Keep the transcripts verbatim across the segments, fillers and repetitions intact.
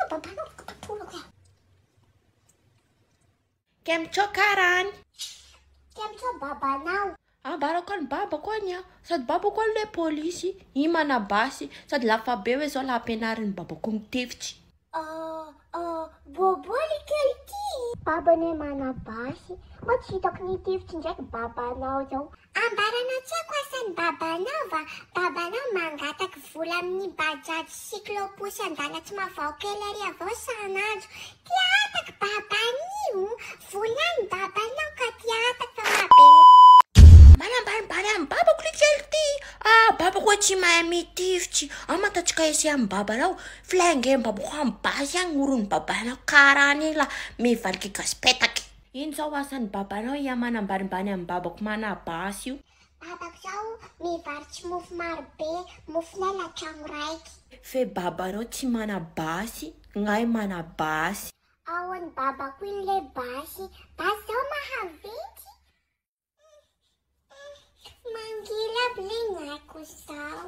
babanao kapatolako e. Kemtso karany. Kemtso babanao. Ambarako ny babako any a. Sady babako any le polisy. I manabasy. Sady lafa be hoe zao la ampianarin'ny babako mitevitsy. Uh, uh, boboly kely ty. Babane manabasy. Mo tsy hitako nitevitsy ndraiky babanao zao. Ambaranao tsy ako asan'ny babanao va? Babanao mangataky vola amin'ny bajaj cyclopusy andala tsy mavao kely ary avao sanandro. Tiataky babanio. Volany babanao ka tiataky mabe. Manambarimbary amin'ny babako le kely ty. Ah, babako tsy mahay mitivitsy. Ah, matatsika esy amin'ny babanao. Filaingen'ny babako amin'ny basy any ngorony babanao karany la mivaliky gaspetaky. Ino zao asan'ny babanao ia manambarimbany amin'ny babako manabasy io? Babako zao mivarotsy mofo maro be, mofonay la tragno raiky. Fe babanao tsy manabasy, ngay manabasy. Ao any babako iny le basy, basy zao mahaventy. Mangila blingaiko zao.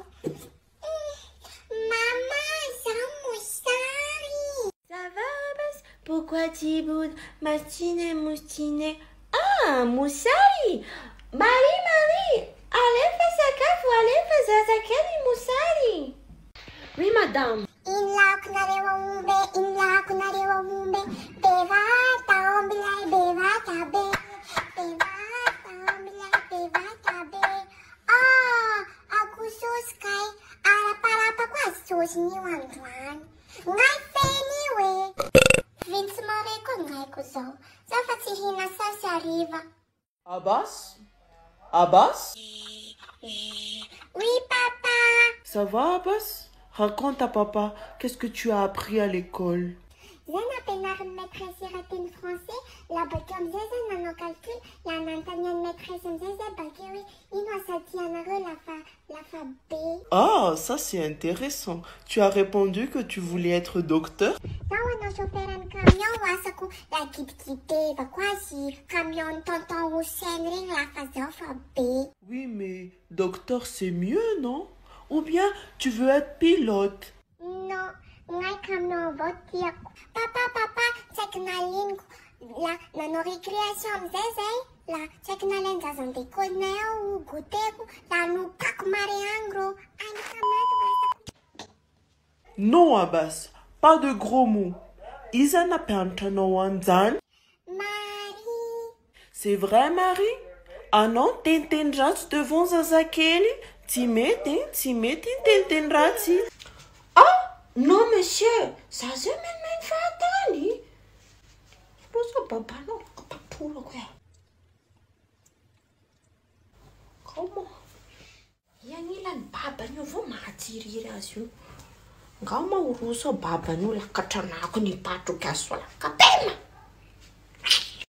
Maman, zao mosary. Ça va, Abbas? Pourquoi tu boudes? Mastine, moustine. Ah, moussari! Marie, Marie! Allez, fais ça café, allez, fais ça zakeli, moussari. Oui, madame. Inlaako nareo aombe, inlaako nareo aombe. Bevata ombilay, bevata be. Bevata ombilay, bevata be. Ah, ako sauce kay. Arapa-arapa ko ang sauce niyo androany. Ngay fenio eh. Vince Moreko ngay ko zao. Zao fa tsy hinasar sa riva. Abbas? Abbas? Oui, papa. Ça va, Abbas? Raconte à papa, qu'est-ce que tu as appris à l'école? Zena penarin maîtresse iratin français, la bakiam zeza nano calcul, la nantanyan maîtresse zeza bakiwi, ino asatianare la fa la fa B. Ah, ça c'est intéressant. Tu as répondu que tu voulais être docteur? Nawa no chauffeuran camion wasaku la kit-kité va quasi camion tonton Hussein ring la fa fa B. Oui, mais docteur c'est mieux, non? Ou bien tu veux être pilote? Non, ngay camion votiak. Papa, papa, check na lin la nano récréation zeze, la check na len zazan de koneo, goteku, la no pak mariangro, ani kamatu wasaku. Non, Abbas, pas de gros mots. Isana Pantanoanzan. Marie. C'est vrai, Marie? Ah non, t'entendras devant Zazakeli? Timete, timete, t'entendras. Ah, non, monsieur. Ça se met même fatali. Je pense que papa non, pas tout le quoi. Comment? Yangilan baba nyo vo matiri rasyo. Ngao mauruso baba nyo la katana ko ni patu kaswala. Kapema.